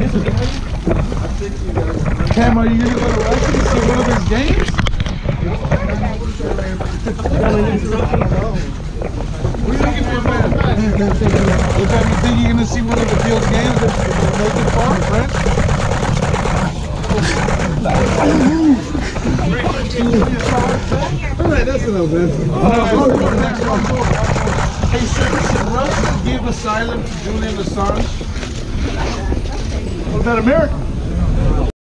Cam, are you gonna go to Russia to see one of his games? What are you looking for, man? What time you think you're gonna see one of the Fields games that's gonna make it far, friend? Alright, that's enough, man. Next one. Hey, sir, should Russia give asylum to Julian Assange? Was that American?